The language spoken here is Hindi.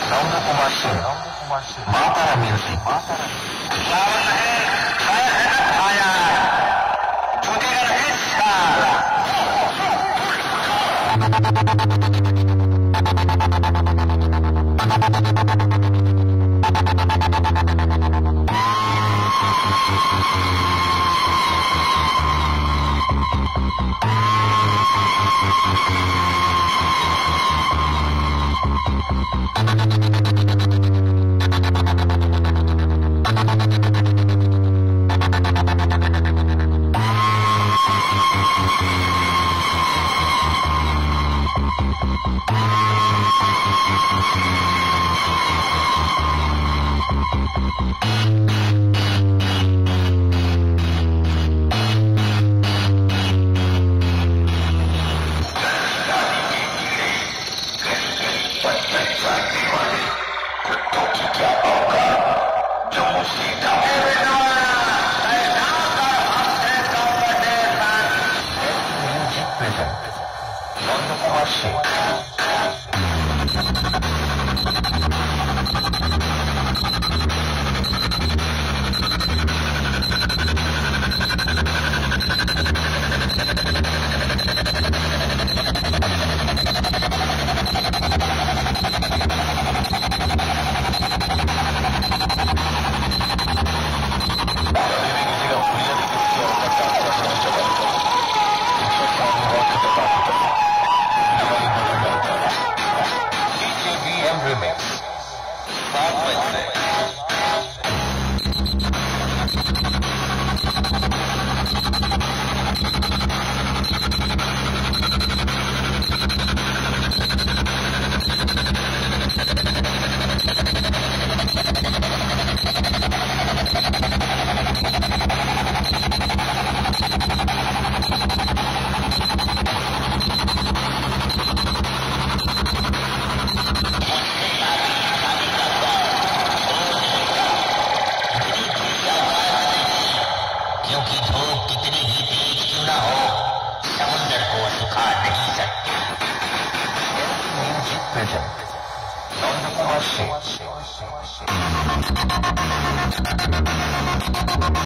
नंद कुमार सिंह, माता म्यूजिक। सावन है, खैर है ना छाया, झुकेगा नहीं साला। नंद कुमार सिंह। Remix 7 Wednesday। क्योंकि धूप कितनी ही तेज क्यों ना हो, समुद्र को सुखा नहीं सकती। Music present Nand Kumar Singh.